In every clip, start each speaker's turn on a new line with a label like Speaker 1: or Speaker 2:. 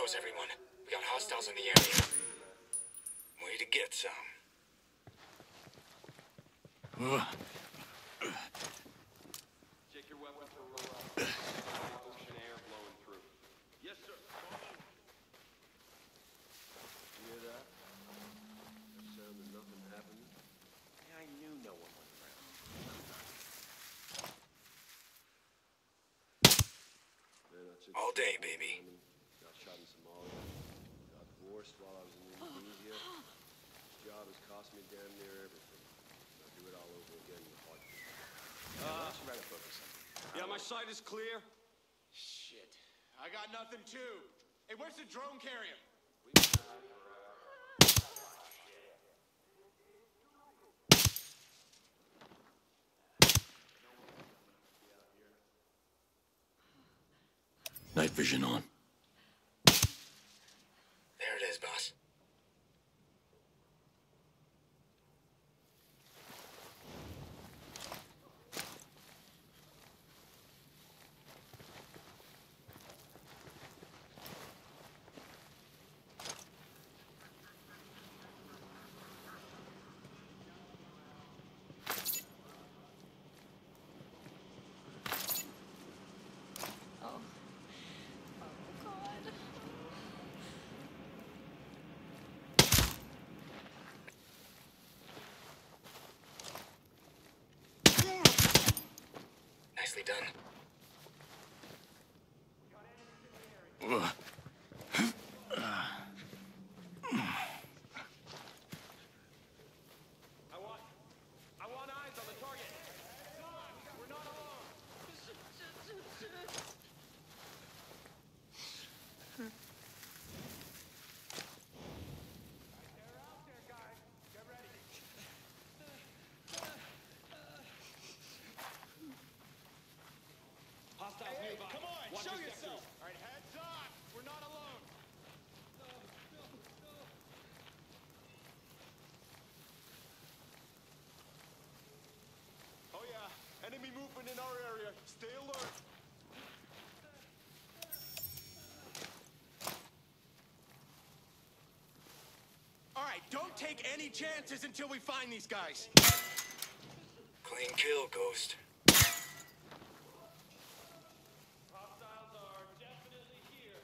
Speaker 1: goes, everyone. We got hostiles in the area. Way to get some.
Speaker 2: Check your weapon for ocean air blowing through. Yes, sir. You hear that? That sound of nothing happening? Yeah, I knew no one was around.
Speaker 1: All day, baby.
Speaker 2: Got shot in Somalia. Got divorced while I was in Indonesia. This job has cost me damn near everything. I'll do it all over again in a heartbeat. Why don't you write a book or something? Yeah, my sight is clear.
Speaker 3: Shit. I got nothing too. Hey, where's the drone carrier?
Speaker 4: Night vision on.
Speaker 1: There it is, boss. Nicely done.
Speaker 2: I want eyes on the target. We're not alone. They're out there, guys. Get ready. Hostiles nearby.
Speaker 3: Come on,
Speaker 2: Watch
Speaker 3: show
Speaker 2: your
Speaker 3: yourself.
Speaker 2: sectors.
Speaker 3: All right, heads up. We're not alone. Oh yeah, enemy movement in our area. Stay alert. All right, don't take any chances until we find these guys.
Speaker 1: Clean kill, Ghost.
Speaker 2: Hostiles are definitely here.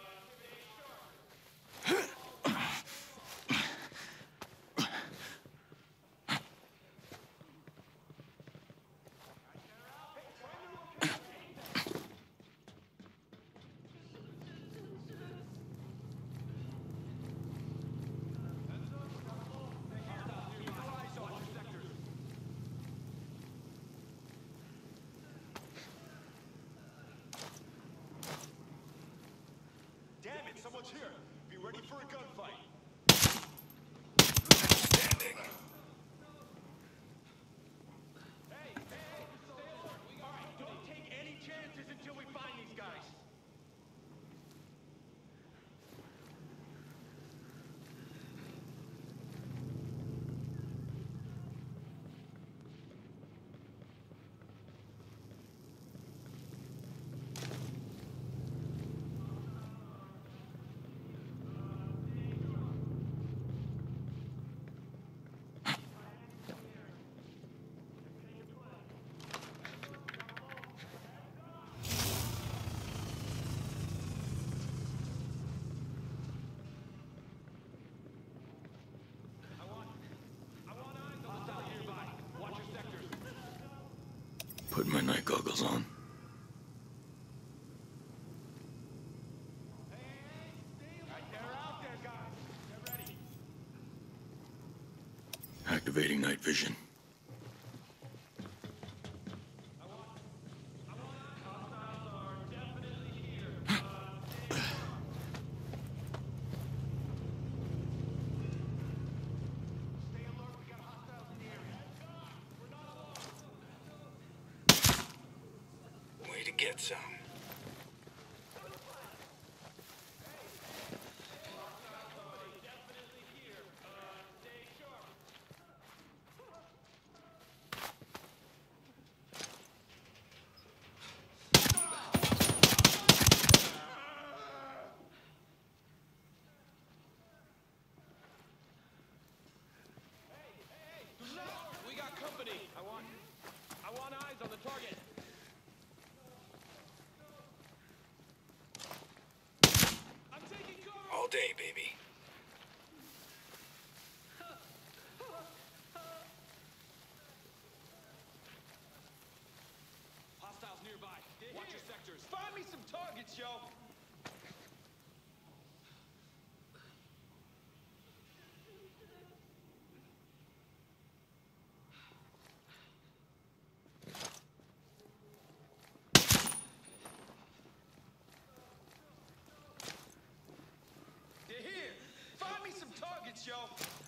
Speaker 3: Damn it, someone's here. Be ready for a gunfight.
Speaker 1: Standing.
Speaker 3: Hey, stay alert. All right, don't take any chances until we find these guys.
Speaker 4: Put my night goggles on.
Speaker 3: They're out there, guys. Get ready.
Speaker 4: Activating night vision.
Speaker 3: Stay alert. We got hostiles in the area. We're not alone.
Speaker 1: Way to get some.
Speaker 3: company. I want eyes on the target. I'm taking cover.
Speaker 1: All day, baby.
Speaker 3: Hostiles nearby. Watch your sectors. Find me some targets, yo. They're here. Find me some targets, yo.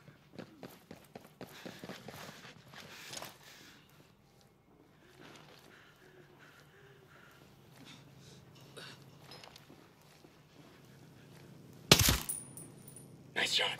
Speaker 1: Nice shot.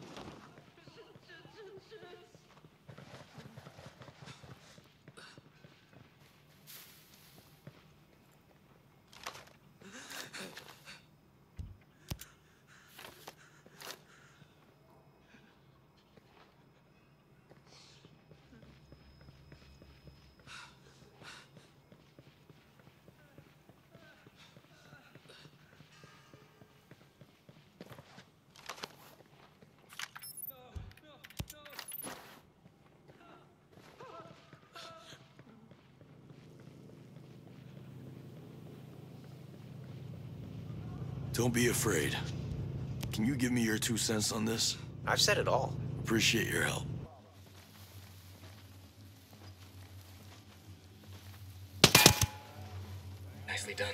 Speaker 4: Don't be afraid. Can you give me your 2 cents on this?
Speaker 5: I've said it all.
Speaker 4: Appreciate your help.
Speaker 1: Nicely done.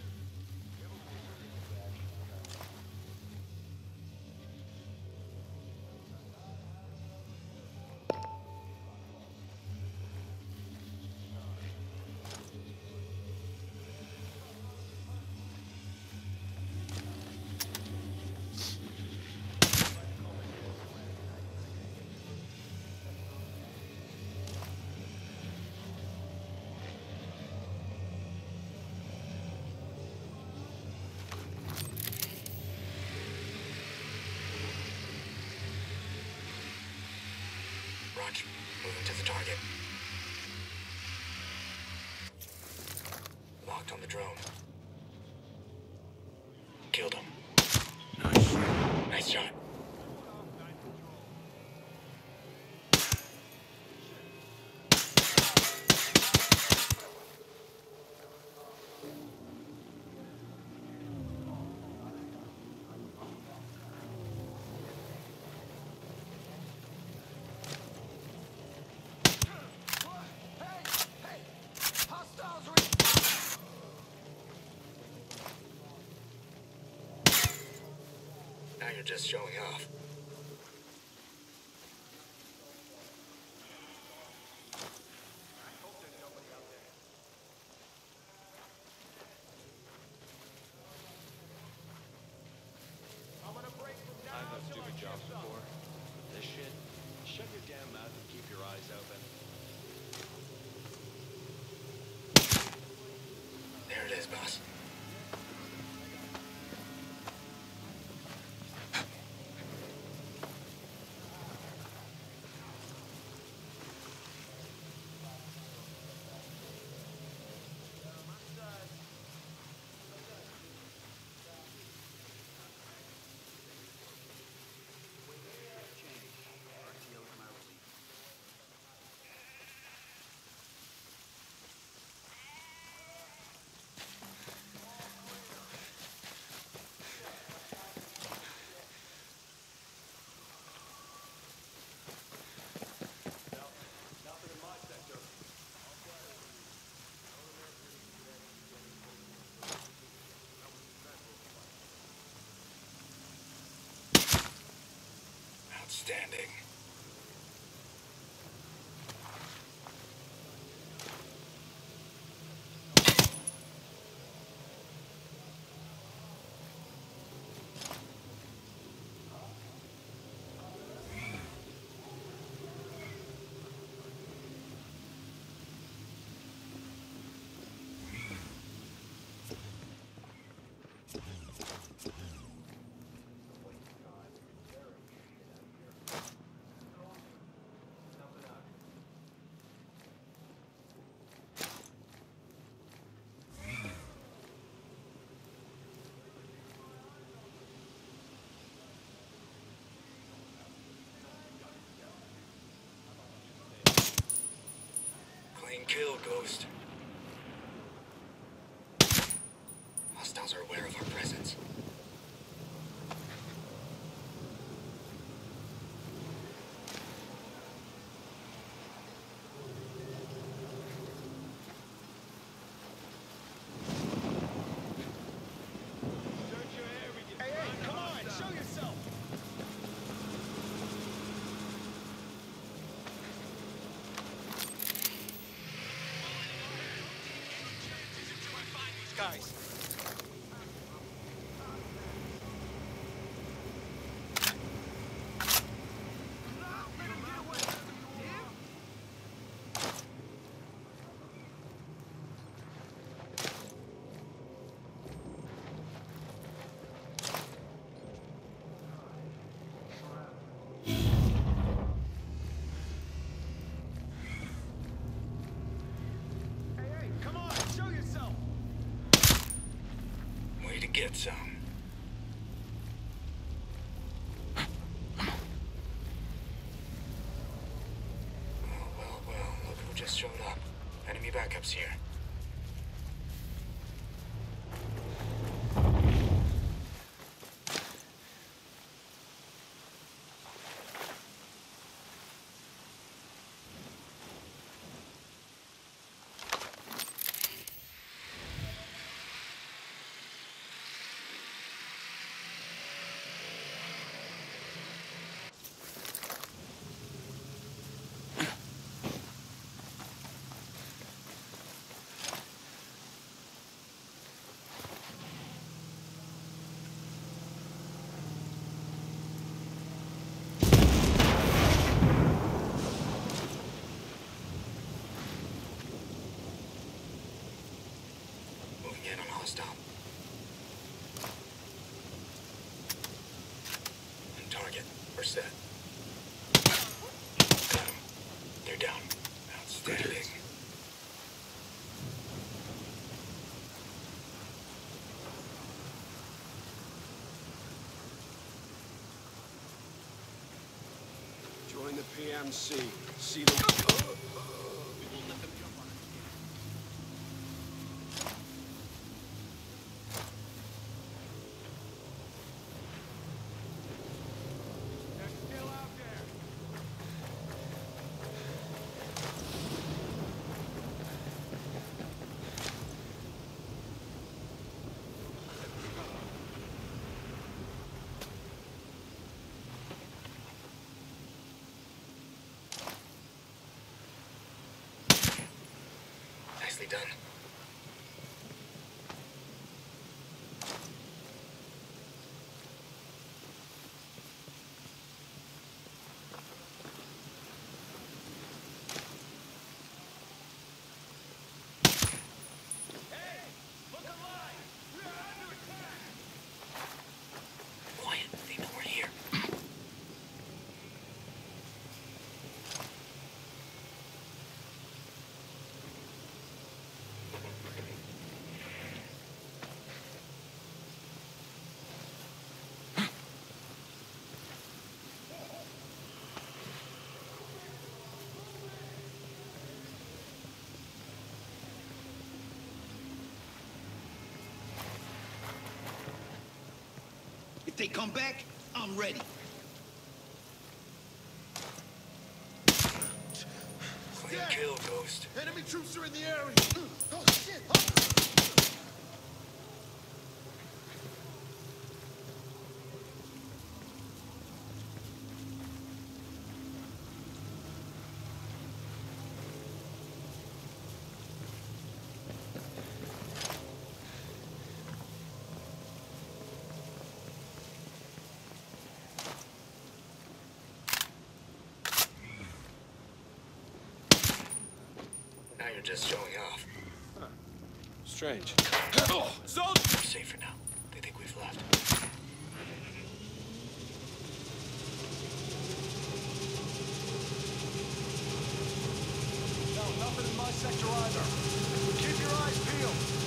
Speaker 1: Roger. Moving to the target. Locked on the drone. Killed him.
Speaker 4: Nice.
Speaker 1: Nice shot. Now you're just showing off.
Speaker 2: I've had stupid jobs before. This shit, shut your damn mouth and keep your eyes open.
Speaker 1: There it is, boss. Outstanding. Clean kill, Ghost. Hostiles are aware of our presence.
Speaker 3: Guys. Hey, come on, show yourself.
Speaker 1: Way to get some. Well, look who just showed up. Enemy backups here. Moving in on hostile. On target. We're set. Got him. They're down. Outstanding.
Speaker 2: Join the PMC. See the...
Speaker 3: They're still out there.
Speaker 1: Nicely done.
Speaker 3: Hey, look alive. We are under attack.
Speaker 1: Quiet. They know we're here.
Speaker 5: If they come back, I'm ready.
Speaker 1: Clean kill, Ghost.
Speaker 5: Enemy troops are in the area. Oh, shit.
Speaker 1: Now you're just showing off.
Speaker 2: Strange.
Speaker 3: Soldier!
Speaker 1: We're safer now. They think we've left.
Speaker 3: No, nothing in my sector either. Keep your eyes peeled.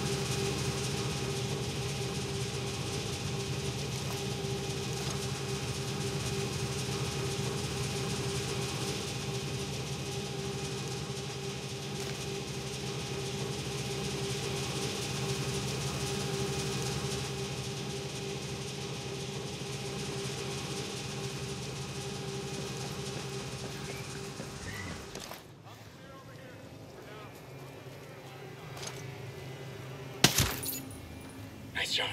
Speaker 1: shot.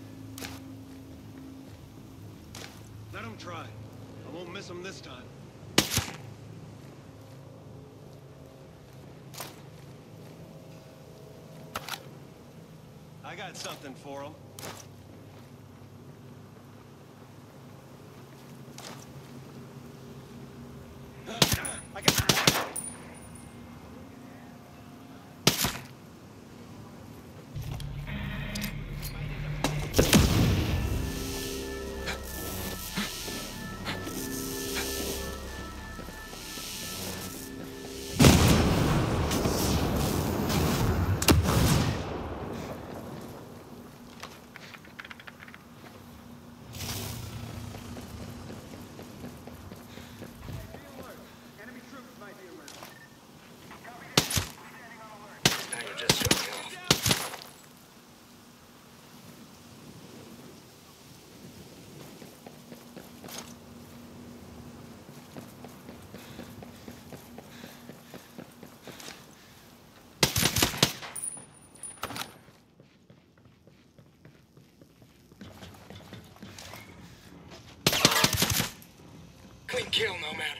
Speaker 2: Let him try. I won't miss him this time. I got something for him. I got...
Speaker 1: Now you're just showing off. Clean kill, Nomad.